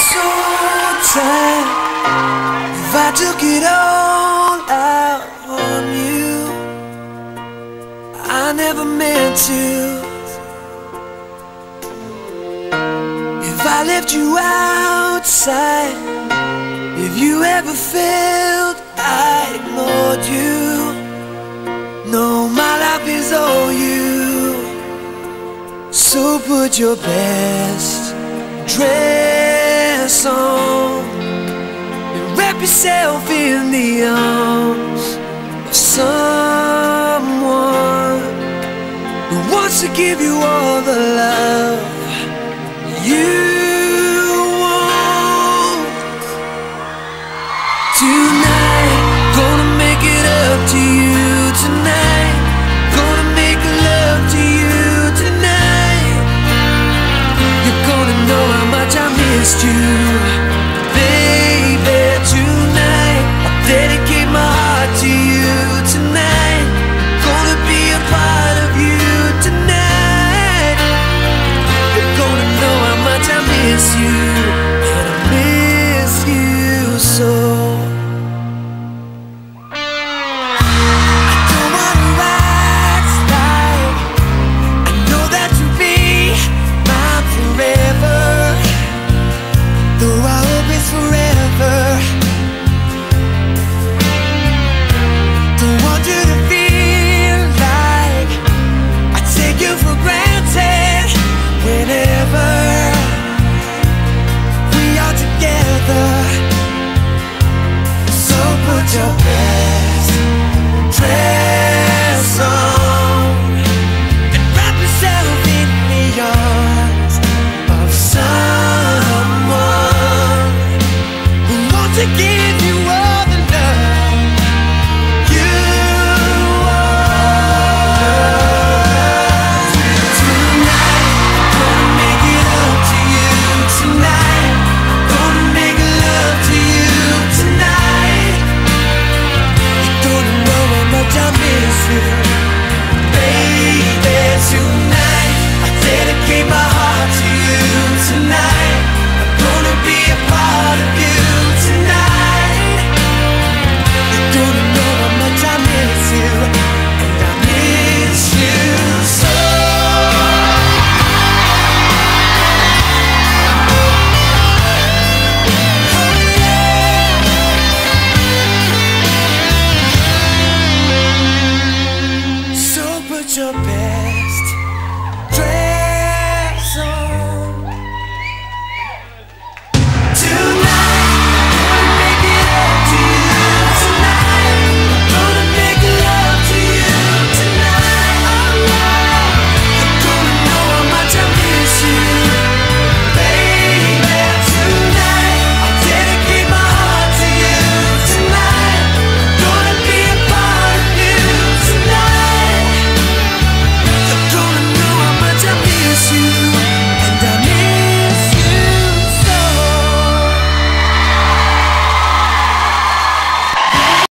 so tired if I took it all out on you. I never meant to. If I left you outside, if you ever felt I ignored you, no, my life is all you. So put your best dress on and wrap yourself in the arms of someone who wants to give you all the love you want. Tonight, gonna make it up to you tonight. Gonna make love to you tonight. You're gonna know how much I missed you.